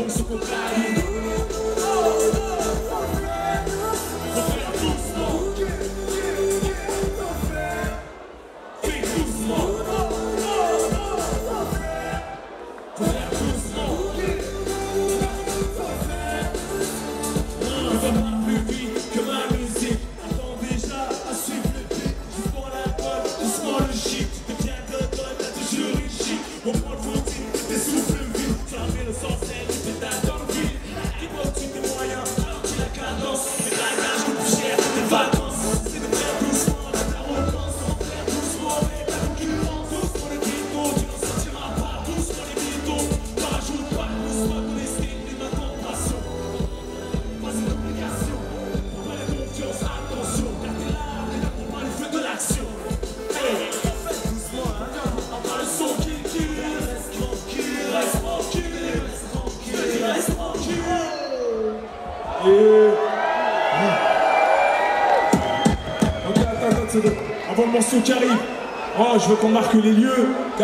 donc ce qu'on traduit. Faut faire doucement. Fais doucement. Faut faire doucement. Ça va plus vite que ma musique. Attends déjà à suivre le beat. Doucement la bonne, doucement le shit. T'es bien de donne, t'as toujours une shit. On prend le routine, t'es souffle vite. Tu as le sens, tu fais ta dans le vide. Qui motive tes moyens, alors tu la cadence. Tes bagages coûtent plus cher, tes vacances. C'est de faire doucement, la arrogance. On fait doucement avec la concurrence. Doucement le ghetto, tu n'en sortiras pas. Doucement les mythos, ne rajoute pas. Doucement ton estime, les mains en passion. Pas une obligation, prends pas la confiance, attention. Car t'es là, t'es là pour pas le feu de l'action. Hey, fais doucement, hein. Entends le son qui reste tranquille, reste tranquille, reste tranquille, reste tranquille. Ok, attends, c'est bon. Avant le morceau qui arrive, oh, je veux qu'on marque les lieux.